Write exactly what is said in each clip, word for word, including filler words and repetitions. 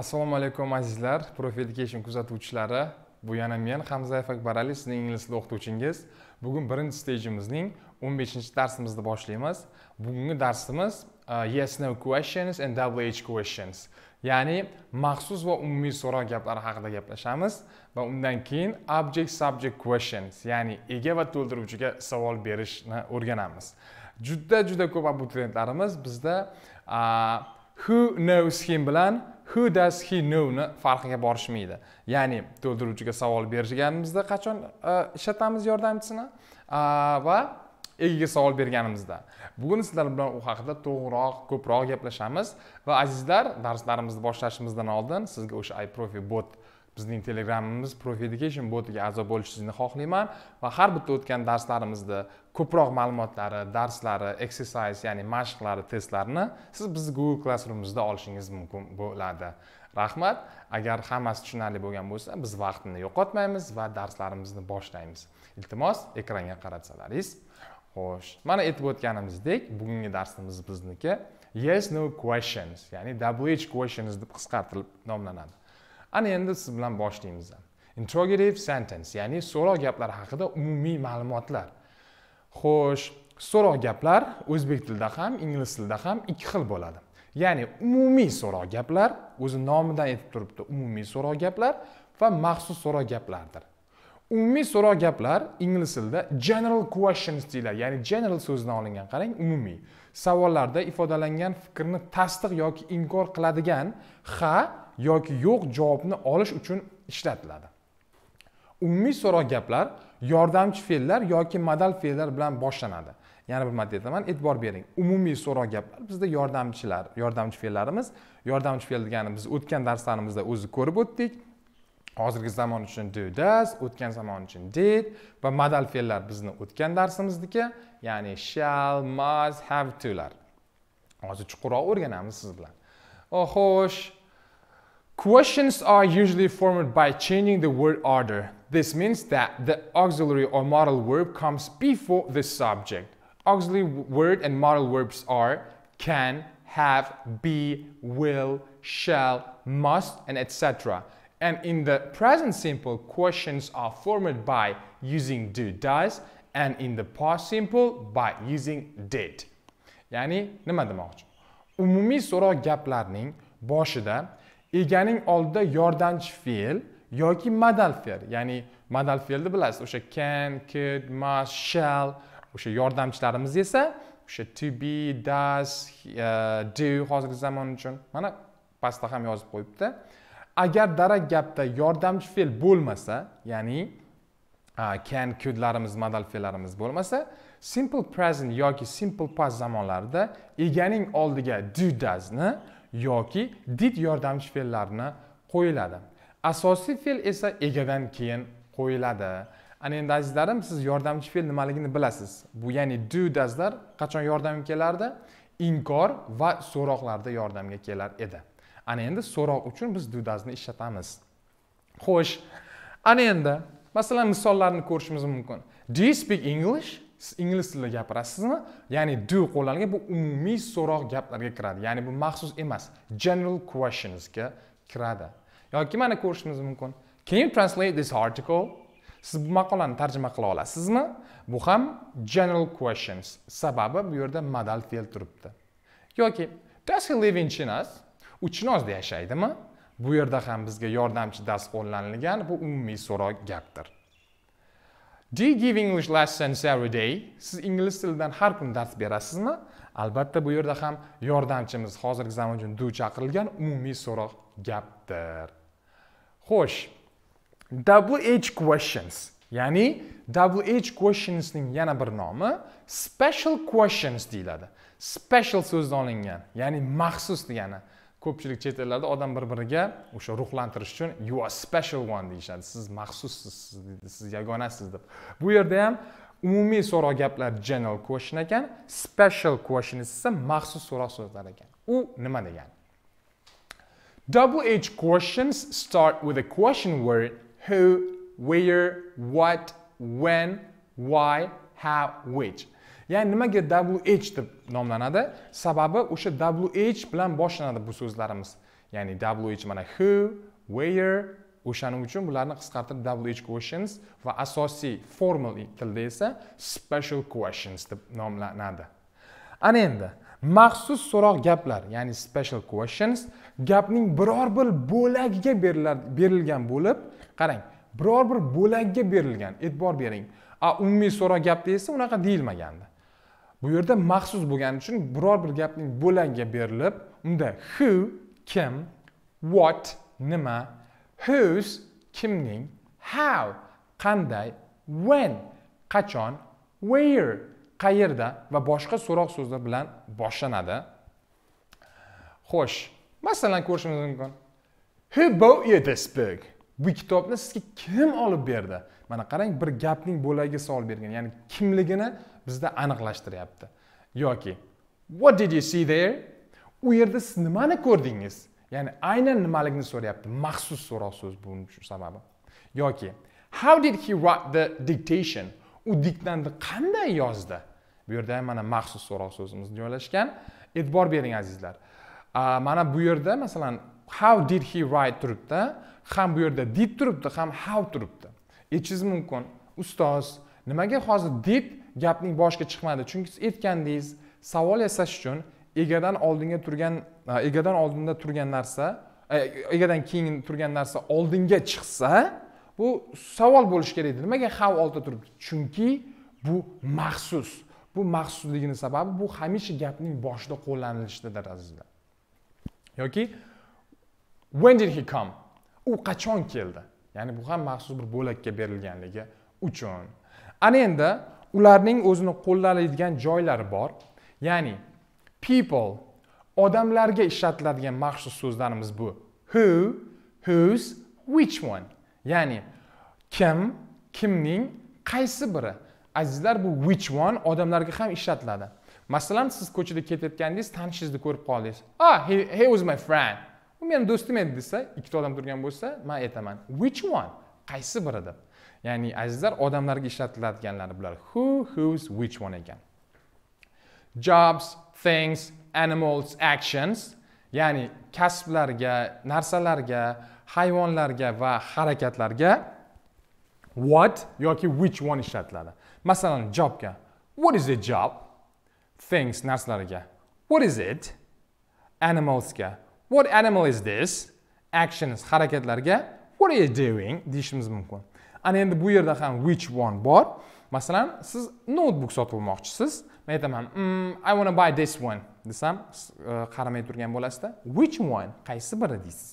Assalomu alaykum azizlar, Profi Education kuzatuvchilari. Bu yana men Hamzayev Akbarali, sizning ingliz tili o'qituvchingiz. Bugun birinchi stejimizning o'n beshinchi darsimizni boshlaymiz. Bugungi darsimiz uh, yes no questions and double H questions. Ya'ni maxsus va umumiy so'roq gaplari haqida gaplashamiz va undan keyin object subject questions, ya'ni ega va to'ldiruvchiga savol berishni o'rganamiz. Juda juda ko'p abituriyentlarimiz bizda uh, who knows him bilan who does he know ni farqiga borishmaydi. Ya'ni to'ldiruvchiga savol berganimizda qachon uh, ishlatamiz yordamchisini uh, va egiga savol berganimizda. Bugun sizlar bilan u haqida to'g'riroq, ko'proq gaplashamiz va azizlar, darslarimizni boshlashimizdan oldin sizga o'sha iProfi bot, bizning Telegramimiz Profi Education botiga a'zo bo'lishingizni xohlayman va har bitta o'tgan darslarimizda ko'proq ma'lumotlari, darslari, exercise, ya'ni mashqlari, testlarni siz bizning Google Classroom'imizda olishingiz mumkin bo'ladi. Rahmat. Agar hammasi tushunarli bo'lgan bo'lsa, biz vaqtni yo'qotmaymiz va darslarimizni boshlaymiz. Iltimos, ekranga qaratsalaringiz. Xo'sh, mana aytib o'tganimizdek, bugungi darsimiz bizniki yes no questions, ya'ni double H questions deb qisqartirib nomlanadi. Ana endi siz bilan boshlaymiz. Interrogative sentence, ya'ni so'roq gaplar haqida umumiy ma'lumotlar. Xo'sh, so'roq gaplar o'zbek tilida ham, ingliz tilida ham ikki xil bo'ladi. Ya'ni umumiy so'roq gaplar, o'zi nomidan aytib turibdi, umumiy so'roq gaplar va maxsus so'roq gaplardir. Umumiy so'roq gaplar ingliz tilida general questions deyiladi. Ya'ni general so'zidan olingan, qarang, umumiy. Savollarda ifodalangan fikrni tasdiq yoki inkor qiladigan ha yoki yo'q javobni olish uchun ishlatiladi. Umumiy so'roq gaplar yordamchi fe'llar yoki modal fe'llar bilan boshlanadi. Yana bir marta aytaman, e'tibor bering. Umumiy so'roq gaplar bizda yordamchilar, yordamchi fe'llarimiz, yordamchi fe'l degani biz o'tgan darslarimizda o'zi ko'rib o'tdik. Hozirgi zamon uchun do, does, o'tgan zamon uchun did va modal fe'llar bizni o'tgan darsimizniki, ya'ni shall, must, have to'lar. Hozir chuqurroq o'rganamiz siz bilan. Oh, xo'sh. Questions are usually formed by changing the word order. This means that the auxiliary or modal verb comes before the subject. Auxiliary word and modal verbs are can, have, be, will, shall, must, and et cetera. And in the present simple, questions are formed by using do, does, and in the past simple by using did. Ya'ni nima demoqchi? Umumiy so'roq gaplarning boshida eganing oldida yordamchi fe'l yoki modal fe'l, ya'ni modal fe'lni bilasiz, o'sha can, could, must, shall, o'sha yordamchilarimiz esa o'sha to be, does, uh, do hozirgi zamon uchun mana pastda ham yozib qo'yibdi. Agar darak gapda yordamchi fe'l bo'lmasa, ya'ni uh, can, couldlarimiz, modal fe'llarimiz bo'lmasa, simple present yoki simple past zamonlarida eganing oldiga do, does ni yoki did yordamchi fe'llarini qo'yiladi. Asosiy fe'l esa egadan keyin qo'yiladi. Ana endi azizlarim, siz yordamchi fe'l nimaligini bilasiz. Bu ya'ni do, doeslar qachon yordamga kelardi? Inkor va so'roqlarda yordamga kelar edi. Ana endi so'roq uchun biz do, doesni ishlatamiz. Xo'sh, ana endi masalan misollarni ko'rishimiz mumkin. Do you speak English? Siz ingliz tilida gapirasizmi? Ya'ni do qo'llangan bu umumiy so'roq gaplarga kiradi. Ya'ni bu maxsus emas, general questions ga kiradi. Yoki mana ko'rishimiz mumkin. Can you translate this article? Siz bu maqolani tarjima qila olasizmi? Bu ham general questions. Sababi bu yerda modal fe'l turibdi. Yoki does he live in Chinas? U Chinozda yashaydimi? Bu yerda ham bizga yordamchi does qo'llanilgan, bu umumiy so'roq gapdir. Do you give English lessons every day? Siz ingliz tilidan har kun dars berasizmi? Albatta bu yerda ham yordamchimiz hozirgi zamon uchun do chaqirilgan umumiy so'roq gapdir. Xo'sh, double H questions, ya'ni double H questionsning yana bir nomi special questions deyiladi. Special so'zdan olingan, ya'ni maxsus degani. Ko'pchilik chet ellarda odam bir-biriga o'sha ruhlantirish uchun you are special one deyishadi. Siz maxsussiz, siz yagonasiz deb. Bu yerda ham umumiy so'roq gaplar general question ekan, special question esa maxsus so'roq so'zlar ekan. U nima degani? Double H questions start with a question word who, where, what, when, why, how, which. Ya'ni nimaga double H deb nomlanadi? Sababi o'sha double H bilan boshlanadi bu so'zlarimiz. ya'ni W H mana who, where, o'shaning uchun bularni qisqartirib W H questions va asosiy formal tilda esa special questions deb nomlanadi. Ana endi maxsus so'roq gaplar, ya'ni special questions gapning biror bir bo'lagiga berilgan bo'lib, qarang, biror bir bo'lagiga berilgan, e'tibor bering. A umumiy so'roq gapda esa unaqa deyilmagandi. Bu yerda maxsus bo'lgani uchun biror bir gapning bo'lagiga berilib, unda who kim, what nima, whose kimning, how qanday, when qachon, where qayerda va boshqa so'roq so'zlar bilan boshlanadi. Xo'sh, masalan ko'rishimiz mumkin. Who bought you this book? Bu kitobni sizga kim olib berdi? Mana qarang, bir gapning bo'lagiga savol bergan, ya'ni kimligini bizda aniqlashtiryapti. Yoki what did you see there? U yerda siz nimani ko'rdingiz? Ya'ni aynan nimaligini so'rayapti. Maxsus so'roq so'z buning sababi. Yoki how did he write the dictation? U diktantni qanday yozdi? Bu yerda ham mana maxsus so'roq so'zimiz joylashgan. E'tibor bering azizlar. Mana bu yerda masalan how did he write turibdi, ham bu yerda did turibdi, ham how turibdi. Aytishingiz mumkin, ustoz, nimaga hozir did gapning boshiga chiqmadi? Chunki siz aytgandingiz, savol yasash uchun egadan oldinga turgan, egadan oldinda turgan narsa, egadan keyin turgan narsa oldinga chiqsa, bu savol bo'lishi kerak edi. Nimaga how oldida turibdi? Chunki bu maxsus. Bu maxsusligining sababi bu hamisha gapning boshida qo'llanilishidir azizlar. Yoki when did he come? U qachon keldi? Ya'ni bu ham maxsus bir bo'lakka berilganligi uchun. Ana endi ularning o'zini qo'llanadigan joylari bor. Ya'ni people, odamlarga ishlatiladigan maxsus so'zlarimiz bu. Who, whose, which one. Ya'ni kim, kimning, qaysi biri. Azizlar, bu which one odamlarga ham ishlatiladi. Masalan, siz ko'chada ketayotganingiz, tanishingizni ko'rib qoldingiz. Ah, he, he was my friend. U mening do'stim edi desa, ikkita odam turgan bo'lsa, men aytaman, which one? Qaysi biri deb. Ya'ni azizlar, odamlarga ishlatiladiganlari bular. Who, whose, which one ekan. Jobs, things, animals, actions, ya'ni kasblarga, narsalarga, hayvonlarga va harakatlarga what yoki which one ishlatiladi. Masalan, jobga what is a job? Things, narsalarga what is it? Animalsga what animal is this? Actions, harakatlarga what are you doing? Deyishimiz mumkin. Ana endi bu yerda ham which one bor. Masalan, siz notebook sotib olmoqchisiz. Men aytaman, mm, I want to buy this one desam, qaramay turgan bo'lasizda. Which one? Qaysi biri deysiz.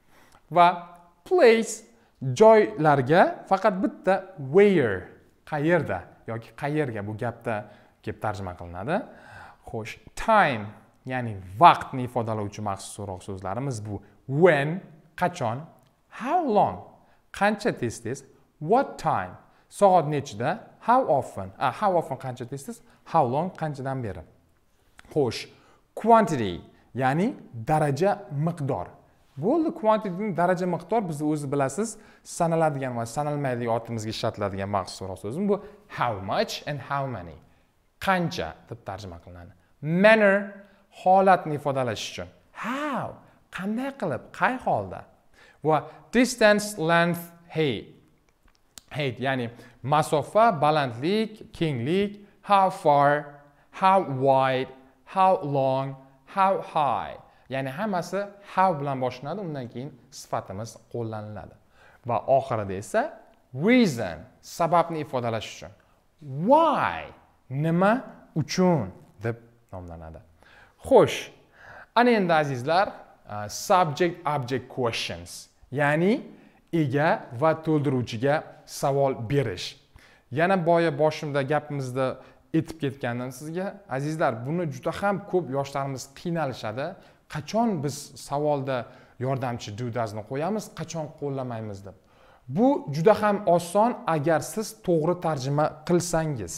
Va place, joylarga faqat bitta where, qayerda yoki qayerga bu gapda kelib tarjima qilinadi. Xo'sh, time, ya'ni vaqtni ifodalovchi maxsus so'roq so'zlarimiz bu. When, qachon, how long, qancha tez-tez, what time, soat nechida, how often, ah, how often qancha tez-tez, how long, qanchadan beri. Xo'sh, quantity, ya'ni daraja, miqdor. Bo'ldi, quantityning daraja miqdor bizni o'zi bilasiz, sanaladigan va sanalmaydigan otimizga ishlatiladigan maxsus so'roq so'zim bu how much and how many. Qancha deb tarjima qilinadi. Manner, holatni ifodalash uchun. How, qanday qilib, qay holda. Va distance, length, height. Height, ya'ni masofa, balandlik, kenglik, how far, how wide, how long, how high. Ya'ni hammasi how bilan boshlanadi, undan keyin sifatimiz qo'llaniladi. Va oxirida esa reason, sababni ifodalash uchun. Why, nima uchun deb nomlanadi. Xo'sh, ana endi azizlar, uh, subject object questions, ya'ni ega va to'ldiruvchiga savol berish. Yana boya boshimda gapimizda aytib ketgandim sizga, azizlar, buni juda ham ko'p yoshlarimiz qiynalishadi. Qachon biz savolda yordamchi do does'ni qo'yamiz, qachon qo'llamaymiz deb. Bu juda ham oson agar siz to'g'ri tarjima qilsangiz.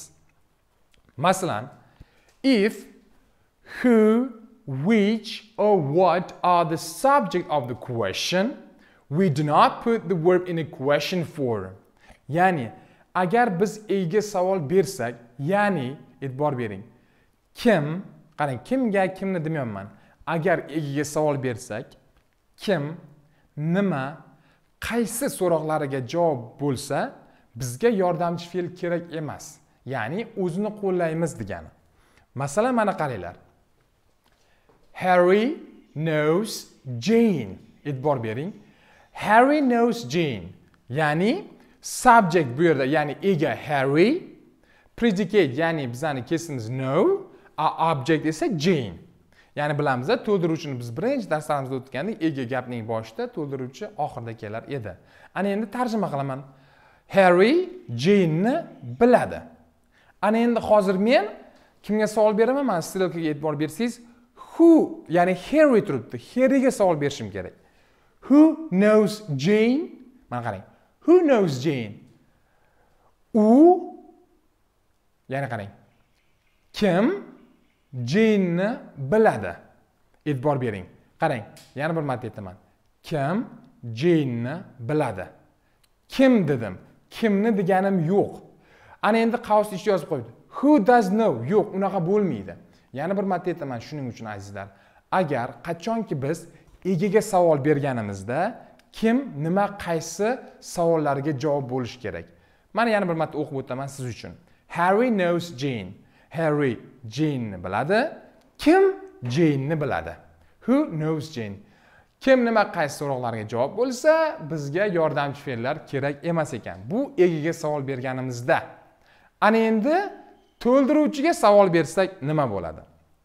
Masalan, if, who, which or what are the subject of the question, we do not put the verb in a question form. Ya'ni, agar biz ega savol bersak, ya'ni e'tibor bering. Kim, qarang, kimga kimni demayapman. Agar egiga savol bersak, kim, nima, qaysi so'roqlariga javob bo'lsa, bizga yordamchi fe'l kerak emas. Ya'ni o'zini qo'llaymiz degani. Masalan, mana qaranglar. Harry knows Jane. E'tibor bering. Harry knows Jane. Ya'ni subject bu yerda, ya'ni ega Harry, predicate ya'ni bizning kesimiz know, object esa Jane. Ya'ni bilamiz, to'ldiruvchini biz birinchi darslarimizda o'tgandik, ega gapning boshida, to'ldiruvchi oxirida kelar edi. Ana endi tarjima qilaman. Harry Jane'ni biladi. Ana endi hozir men kimga savol beraman? Mana stilkaga e'tibor bersangiz, who, ya'ni Harry turibdi. Harryga savol berishim kerak. Who knows Jane? Mana qarang. Who knows Jane? U, ya'ni qarang. Kim Jane'ni biladi? E'tibor bering. Qarang, yana bir marta aytaman. Kim Jane'ni biladi? Kim dedim. Kimni deganim yo'q. Ana endi qavs ichida yozib qo'ydi. Who does know? Yo'q, unaqa bo'lmaydi. Yana bir marta aytaman shuning uchun azizlar. Agar qachonki biz egaga savol berganimizda kim, nima, qaysi savollarga javob bo'lish kerak. Mana yana bir marta o'qib o'taman siz uchun. Harry knows Jane. Harry Jane'ni biladi. Kim Jane'ni biladi? Who knows Jane? Kim, nima, qaysi so'roqlarga javob bo'lsa, bizga yordamchi fe'llar kerak emas ekan. Bu egaga savol berganimizda. Ana endi to'ldiruvchiga savol bersak nima bo'ladi?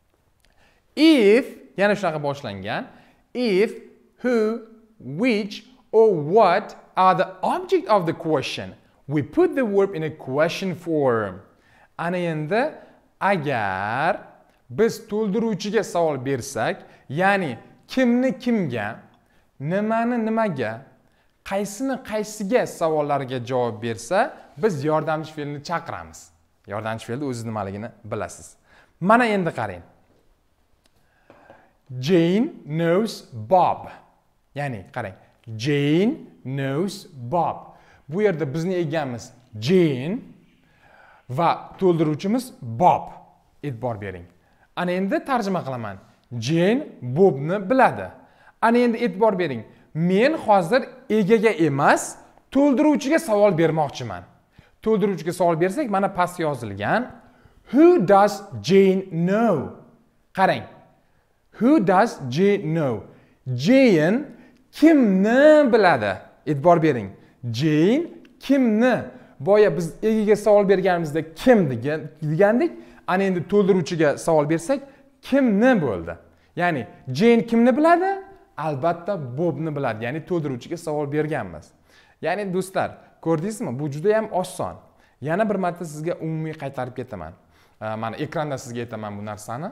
If, yana shunaqa boshlangan. If, who, which or what are the object of the question, we put the verb in a question form. Ana endi agar biz to'ldiruvchiga savol bersak, ya'ni kimni kimga, nimani nimaga, qaysini qaysiga savollariga javob bersa, biz yordamchi fe'lni chaqiramiz. Yordamchi fe'lni o'zi nimaligini bilasiz. Mana endi qarang. Jane knows Bob. Ya'ni qarang. Jane knows Bob. Bu yerda bizning egamiz Jane va to'ldiruvchimiz Bob. E'tibor bering. Ana endi tarjima qilaman. Jane Bobni biladi. Ana endi e'tibor bering. Men hozir egaga emas, to'ldiruvchiga savol bermoqchiman. To'ldiruvchiga savol bersak, mana past yozilgan. Who does Jane know? Qarang. Who does Jane know? Jane kimni biladi? E'tibor bering. Jane kimni? Boya biz egaga savol berganimizda kim degandik. Ana endi to'ldiruvchiga savol bersak, kimni bo'ldi? Ya'ni Jane kimni biladi? Albatta Bobni biladi. Ya'ni to'ldiruvchiga savol berganmiz. Ya'ni do'stlar, ko'rdingizmi? Bu juda ham oson. Yana bir marta sizga umumiy qaytarib ketaman. Mana ekranda sizga aytaman bu narsani.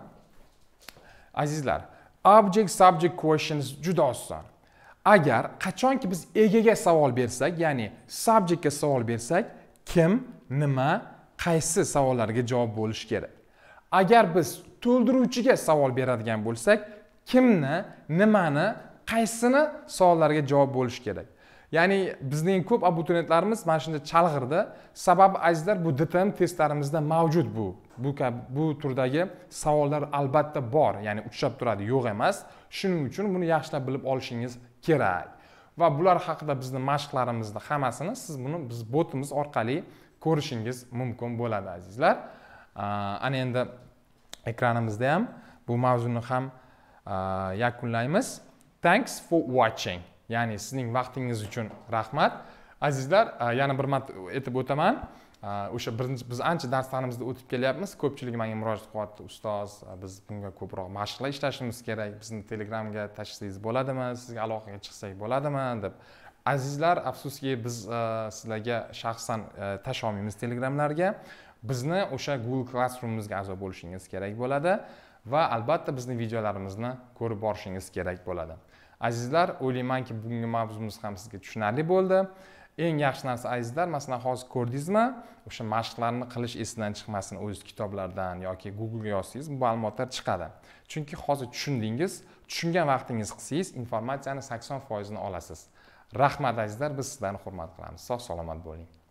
Azizlar, object subject questions juda oson. Agar qachonki biz egaga savol bersak, ya'ni subjectga savol bersak, kim, nima, qaysi savollarga javob bo'lish kerak. Agar biz to'ldiruvchiga savol beradigan bo'lsak, kimni, nimani, qaysini savollarga javob bo'lish kerak. Ya'ni bizning ko'p abituriyentlarimiz mana shunda chalg'irdi. Sababi azizlar, bu D T M testlarimizda mavjud bu. Bu bu turdagi savollar albatta bor, ya'ni uchrab turadi, yo'q emas. Shuning uchun buni yaxshilab bilib olishingiz kerak. Va bular haqida bizning mashqlarimizda hammasini siz buni biz botimiz orqali ko'rishingiz mumkin bo'ladi azizlar. Ana endi ekranimizda ham bu mavzuni ham yakunlaymiz. Thanks for watching. Ya'ni sizning vaqtingiz uchun rahmat. Azizlar, yana bir marta aytib o'taman. O'sha birinchi biz ancha darslarimizda o'tib kelyapmiz. Ko'pchilik menga murojaat qilyapti, ustoz, biz bunga ko'proq mashqlar ishlashimiz kerak. Bizni Telegramga tashlasangiz bo'ladimi? Sizga aloqaga chiqsak bo'ladimi deb. Azizlar, afsuski biz sizlarga shaxsan tasha olmaymiz Telegramlarga. Bizni o'sha Google Classroom'imizga a'zo bo'lishingiz kerak bo'ladi va albatta bizning videolarimizni ko'rib borishingiz kerak bo'ladi. Azizlar, o'ylaymanki bugungi mavzumiz ham sizga tushunarli bo'ldi. Eng yaxshi narsa azizlar, masalan, hozir ko'rdingizmi? O'sha mashqlarni qilish esidan chiqmasin, o'z kitoblardan yoki Google ga yozsangiz, bu ma'lumotlar chiqadi. Chunki hozir tushundingiz, tushungan vaqtingiz qilsangiz, informatsiyani sakson foiz ni olasiz. Rahmat azizlar, biz sizlarni hurmat qilamiz. Sog' salomat bo'ling.